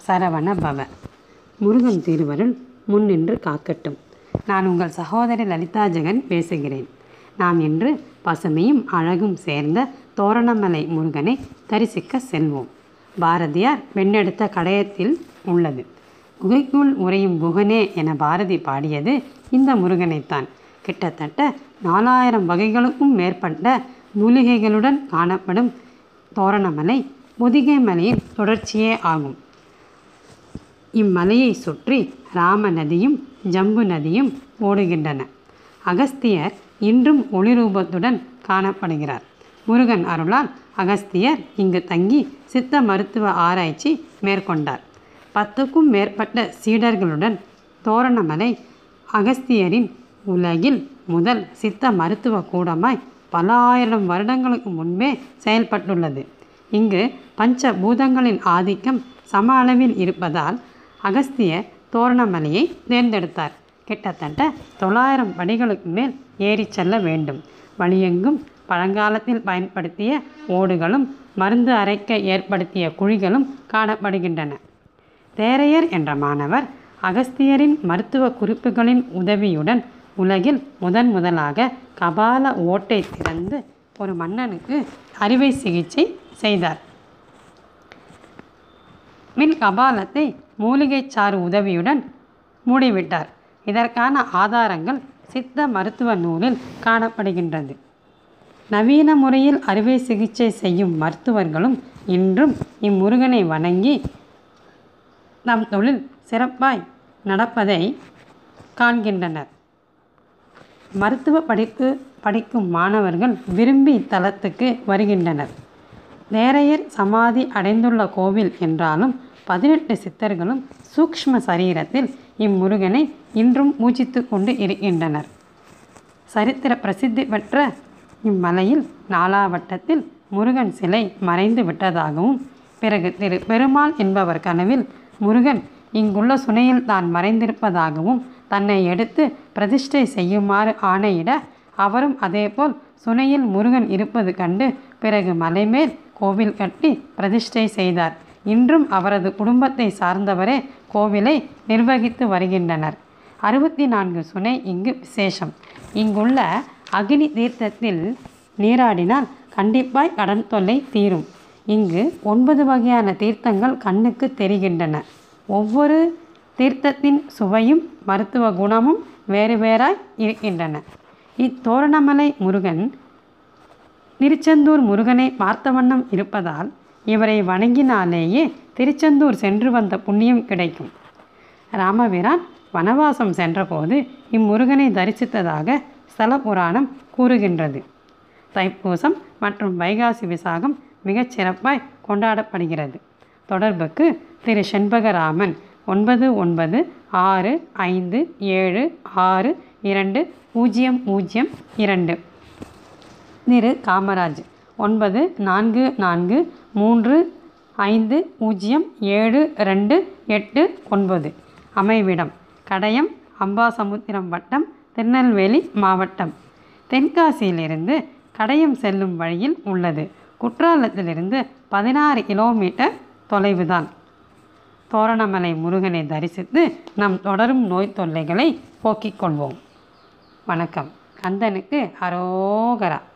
சரவண பவ. முருகன் திருவருள் முன்னின்று காக்கட்டும். நான் உங்கள் சகோதரி லலிதா ஜெகன் பேசுகிறேன். நாம் இன்று பசுமையும் அழகும் சேர்ந்த தோரணமலை முருகனை தரிசிக்க செல்வோம். பாரதியார் வெண்ணெடுத்த கடையத்தில் உள்ளது. குகைக்குள் உறையும் குகனே என பாரதி பாடியது இந்த முருகனைத்தான். கிட்டத்தட்ட 4000 வகைகளுக்கும் மேற்பட்ட மூலிகைகளுடன் காணப்படும் தோரணமலை பொதிகை மலையின் தொடர்ச்சியே ஆகும். இம்மலையை சுற்றி ராம நதியும் ஜம்பு நதியும் ஓடுகின்றன. அகஸ்தியர் இன்றும் ஒளிரூபத்துடன் காணப்படுகிறார். முருகன் அருளால் அகஸ்தியர் இங்கு தங்கி சித்த மருத்துவ ஆராய்ச்சி மேற்கொண்டார். 10க்கும் மேற்பட்ட சீடர்களுடன் தோரணமலை அகஸ்தியரின் உலகில் முதல் சித்த மருத்துவ கூடமாய் பல ஆயிரம் வருடங்களுக்கு முன்பே செயல்பட்டுள்ளது. இங்கு பஞ்ச பூதங்களின் ஆதிக்கம் சம அளவில் இருப்பதால் அகஸ்தியர் தோரணமலையை தேர்ந்தெடுத்தார். கிட்டத்தட்ட 900 படிகளுக்கு மேல் ஏறி செல்ல வேண்டும். வழியெங்கும் பழங்காலத்தில் பயன்படுத்திய ஓடுகளும் மருந்து அரைக்க ஏற்படுத்திய குழிகளும் காணப்படுகின்றன. தேரையர் என்ற மாணவர் அகஸ்தியரின் மருத்துவ குறிப்புகளின் உதவியுடன் உலகில் முதலாக கபால ஓட்டை திறந்து ஒரு மன்னனுக்கு அறுவை சிகிச்சை செய்தார். மின் கபாலத்தை மூலிகை சாறு உதவியுடன் மூடிவிட்டார். இதற்கான ஆதாரங்கள் சித்த மருத்துவ நூலில் காணப்படுகின்றது. நவீன முறையில் அறுவை சிகிச்சை செய்யும் மருத்துவர்களும் இன்றும் இம்முருகனை வணங்கி நம் தொழில் சிறப்பாய் நடப்பதை காண்கின்றனர். மருத்துவ படிக்கும் மாணவர்கள் விரும்பி இத்தலத்துக்கு வருகின்றனர். தேரையர் சமாதி அடைந்துள்ள கோவில் என்றாலும் 18 சித்தர்களும் சூக்ஷ்ம சரீரத்தில் இம்முருகனை இன்றும் பூஜித்து கொண்டு இருக்கின்றனர். சரித்திர பிரசித்தி பெற்ற இம்மலையில் 4வட்டத்தில் முருகன் சிலை மறைந்து விட்டதாகவும், பிறகு திரு பெருமாள் என்பவர் கனவில் முருகன் இங்குள்ள சுனையில் தான் மறைந்திருப்பதாகவும் தன்னை எடுத்து பிரதிஷ்டை செய்யுமாறு ஆணையிட அவரும் அதேபோல் சுனையில் முருகன் இருப்பது கண்டு பிறகு மலைமேல் கோவில் கட்டி பிரதிஷ்டை செய்தார். இன்றும் அவரது குடும்பத்தை சார்ந்தவரே கோவிலை நிர்வகித்து வருகின்றனர். 64 சுனை இங்கு விசேஷம். இங்குள்ள அக்னி தீர்த்தத்தில் நீராடினால் கண்டிப்பாய் கடன் தொல்லை தீரும். இங்கு 9 வகையான தீர்த்தங்கள் கண்ணுக்கு தெரிகின்றன. ஒவ்வொரு தீர்த்தத்தின் சுவையும் மருத்துவ குணமும் வேறு வேறாய் இருக்கின்றன. இத்தோரணமலை முருகன் திருச்செந்தூர் முருகனை பார்த்த வண்ணம் இருப்பதால் இவரை வணங்கினாலேயே திருச்செந்தூர் சென்று வந்த புண்ணியம் கிடைக்கும். ராமபிரான் வனவாசம் சென்றபோது இம்முருகனை தரிசித்ததாக ஸ்தல புராணம் கூறுகின்றது. தைப்பூசம் மற்றும் வைகாசி விசாகம் மிகச் சிறப்பாய் கொண்டாடப்படுகிறது. தொடர்புக்கு திரு செண்பகராமன் 9957762002. திரு காமராஜ் 9435072889. அமைவிடம் கடையம், அம்பாசமுத்திரம் வட்டம், திருநெல்வேலி மாவட்டம். தென்காசியிலிருந்து கடையம் செல்லும் வழியில் உள்ளது. குற்றாலத்திலிருந்து 16 கிலோமீட்டர் தொலைவுதான். தோரணமலை முருகனை தரிசித்து நம் தொடரும் நோய் தொல்லைகளை போக்கிக் கொள்வோம். வணக்கம். கந்தனுக்கு அரோகரா.